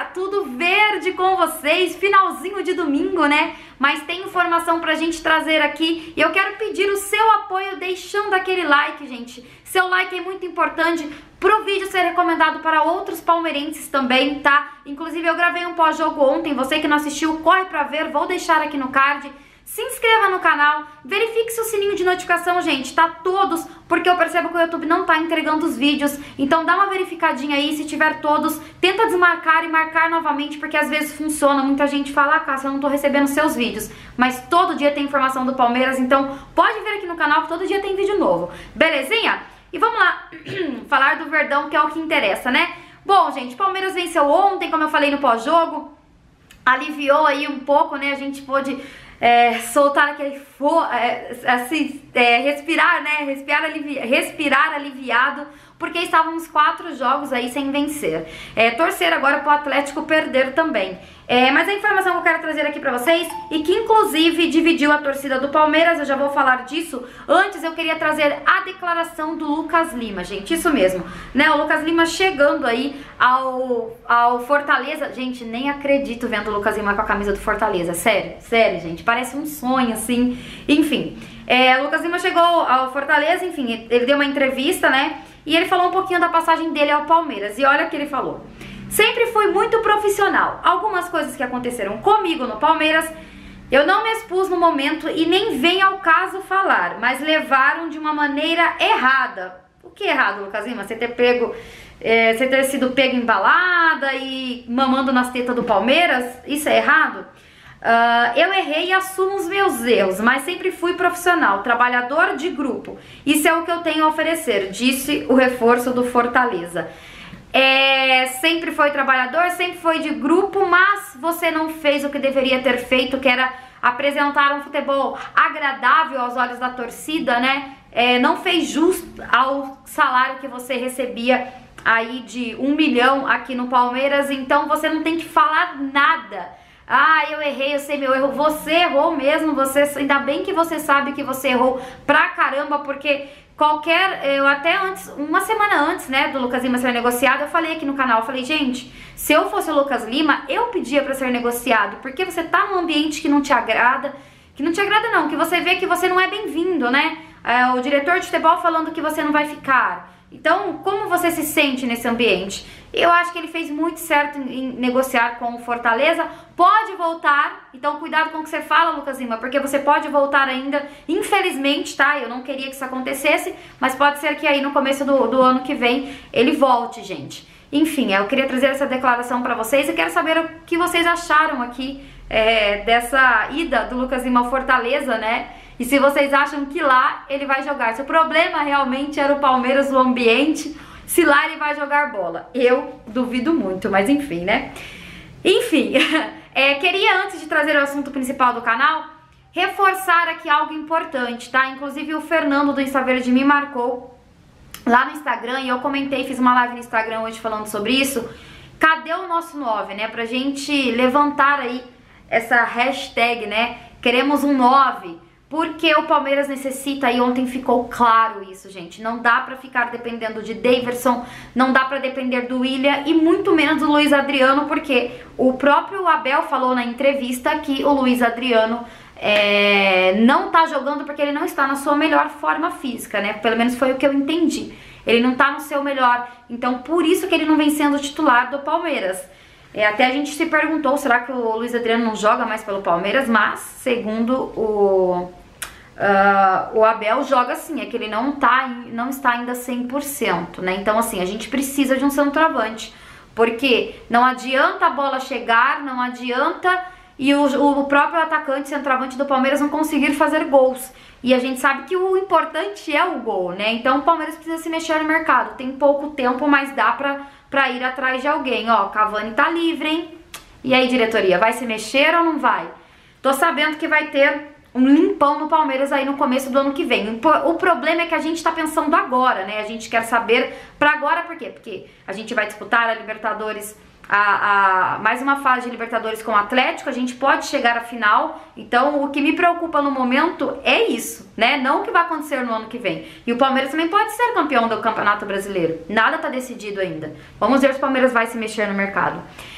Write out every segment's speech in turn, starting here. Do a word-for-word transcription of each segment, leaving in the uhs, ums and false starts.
Tá tudo verde com vocês, finalzinho de domingo, né? Mas tem informação pra gente trazer aqui e eu quero pedir o seu apoio deixando aquele like, gente. Seu like é muito importante pro vídeo ser recomendado para outros palmeirenses também, tá? Inclusive eu gravei um pós-jogo ontem, você que não assistiu, corre pra ver, vou deixar aqui no card. Se inscreva no canal, verifique se o sininho de notificação, gente, tá todos, porque eu percebo que o YouTube não tá entregando os vídeos, então dá uma verificadinha aí, se tiver todos, tenta desmarcar e marcar novamente, porque às vezes funciona, muita gente fala, ah, Cássia, eu não tô recebendo seus vídeos, mas todo dia tem informação do Palmeiras, então pode vir aqui no canal que todo dia tem vídeo novo, belezinha? E vamos lá, falar do Verdão, que é o que interessa, né? Bom, gente, Palmeiras venceu ontem, como eu falei no pós-jogo, aliviou aí um pouco, né, a gente pôde... É, soltar aquele fo é, assim, é, respirar, né? Respirar, alivi respirar aliviado, porque estávamos quatro jogos aí sem vencer. É, torcer agora pro Atlético perder também. É, mas a informação que eu quero trazer aqui pra vocês, e que inclusive dividiu a torcida do Palmeiras, eu já vou falar disso. Antes eu queria trazer a declaração do Lucas Lima, gente, isso mesmo, né? O Lucas Lima chegando aí ao, ao Fortaleza. Gente, nem acredito vendo o Lucas Lima com a camisa do Fortaleza, sério, sério, gente, parece um sonho, assim, enfim. É, o Lucas Lima chegou ao Fortaleza, enfim, ele deu uma entrevista, né? E ele falou um pouquinho da passagem dele ao Palmeiras, e olha o que ele falou. Sempre fui muito profissional. Algumas coisas que aconteceram comigo no Palmeiras, eu não me expus no momento e nem vem ao caso falar, mas levaram de uma maneira errada. O que é errado, Lucas Lima? Você ter pego, é, você ter sido pego embalada e mamando nas tetas do Palmeiras? Isso é errado? Uh, eu errei e assumo os meus erros, mas sempre fui profissional, trabalhador de grupo. Isso é o que eu tenho a oferecer, disse o reforço do Fortaleza. É, sempre foi trabalhador, sempre foi de grupo, mas você não fez o que deveria ter feito, que era apresentar um futebol agradável aos olhos da torcida, né? É, não fez justo ao salário que você recebia aí de um milhão aqui no Palmeiras, então você não tem que falar nada. Ah, eu errei, eu sei meu erro. Você errou mesmo, você, ainda bem que você sabe que você errou pra caramba, porque qualquer, eu até antes, uma semana antes, né, do Lucas Lima ser negociado, eu falei aqui no canal, eu falei, gente, se eu fosse o Lucas Lima, eu pedia pra ser negociado, porque você tá num ambiente que não te agrada, que não te agrada não, que você vê que você não é bem-vindo, né, é, o diretor de futebol falando que você não vai ficar. Então, como você se sente nesse ambiente? Eu acho que ele fez muito certo em negociar com o Fortaleza. Pode voltar, então cuidado com o que você fala, Lucas Lima, porque você pode voltar ainda, infelizmente, tá? Eu não queria que isso acontecesse, mas pode ser que aí no começo do, do ano que vem ele volte, gente. Enfim, eu queria trazer essa declaração pra vocês e quero saber o que vocês acharam aqui é, dessa ida do Lucas Lima ao Fortaleza, né? E se vocês acham que lá ele vai jogar, se o problema realmente era o Palmeiras, o ambiente, se lá ele vai jogar bola. Eu duvido muito, mas enfim, né? Enfim, é, queria antes de trazer o assunto principal do canal, reforçar aqui algo importante, tá? Inclusive o Fernando do Insta Verde me marcou lá no Instagram e eu comentei, fiz uma live no Instagram hoje falando sobre isso. Cadê o nosso nove, né? Pra gente levantar aí essa hashtag, né? Queremos um nove. Porque o Palmeiras necessita, e ontem ficou claro isso, gente. Não dá pra ficar dependendo de Daverson, não dá pra depender do William e muito menos do Luiz Adriano, porque o próprio Abel falou na entrevista que o Luiz Adriano é, não tá jogando porque ele não está na sua melhor forma física, né? Pelo menos foi o que eu entendi. Ele não tá no seu melhor, então por isso que ele não vem sendo titular do Palmeiras. É, até a gente se perguntou, será que o Luiz Adriano não joga mais pelo Palmeiras? Mas, segundo o... Uh, o Abel joga sim, é que ele não, tá, não está ainda cem por cento, né? Então assim, a gente precisa de um centroavante, porque não adianta a bola chegar, não adianta e o, o próprio atacante, centroavante do Palmeiras não conseguir fazer gols. E a gente sabe que o importante é o gol, né? Então o Palmeiras precisa se mexer no mercado, tem pouco tempo, mas dá pra, pra ir atrás de alguém. Ó, Cavani tá livre, hein? E aí, diretoria, vai se mexer ou não vai? Tô sabendo que vai ter um limpão no Palmeiras aí no começo do ano que vem. O problema é que a gente tá pensando agora, né? A gente quer saber pra agora, por quê? Porque a gente vai disputar a Libertadores, a, a, mais uma fase de Libertadores com o Atlético, a gente pode chegar à final. Então o que me preocupa no momento é isso, né? Não o que vai acontecer no ano que vem. E o Palmeiras também pode ser campeão do Campeonato Brasileiro. Nada tá decidido ainda. Vamos ver se o Palmeiras vai se mexer no mercado.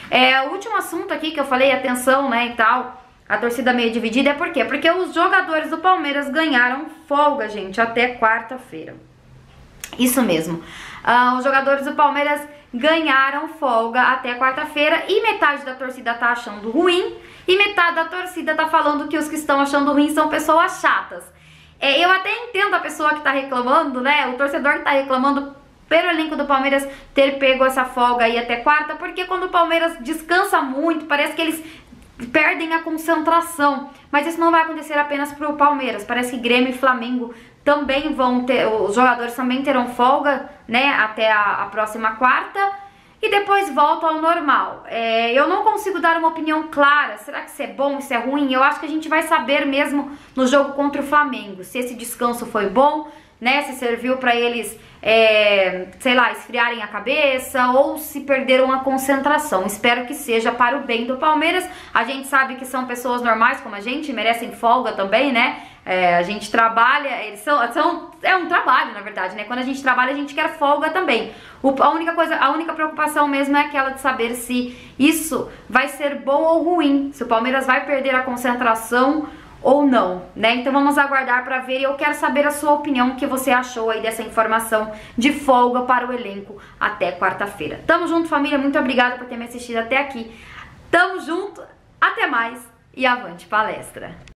É, o último assunto aqui que eu falei, atenção, né, e tal, a torcida meio dividida, é por quê? Porque os jogadores do Palmeiras ganharam folga, gente, até quarta-feira. Isso mesmo. Uh, os jogadores do Palmeiras ganharam folga até quarta-feira e metade da torcida tá achando ruim e metade da torcida tá falando que os que estão achando ruim são pessoas chatas. É, eu até entendo a pessoa que tá reclamando, né, o torcedor que tá reclamando pelo elenco do Palmeiras ter pego essa folga aí até quarta, porque quando o Palmeiras descansa muito, parece que eles perdem a concentração, mas isso não vai acontecer apenas pro Palmeiras, parece que Grêmio e Flamengo também vão ter, os jogadores também terão folga, né, até a, a próxima quarta, e depois voltam ao normal. É, eu não consigo dar uma opinião clara, será que isso é bom, isso é ruim? Eu acho que a gente vai saber mesmo no jogo contra o Flamengo, se esse descanso foi bom, né, se serviu para eles, é, sei lá, esfriarem a cabeça ou se perderam a concentração. Espero que seja para o bem do Palmeiras. A gente sabe que são pessoas normais como a gente, merecem folga também, né? É, a gente trabalha, eles são, são, é um trabalho, na verdade, né? Quando a gente trabalha, a gente quer folga também. O, a única coisa, a única preocupação mesmo é aquela de saber se isso vai ser bom ou ruim, se o Palmeiras vai perder a concentração ou não, né? Então vamos aguardar para ver, e eu quero saber a sua opinião, o que você achou aí dessa informação de folga para o elenco até quarta-feira. Tamo junto, família, muito obrigada por ter me assistido até aqui. Tamo junto, até mais e avante palestra!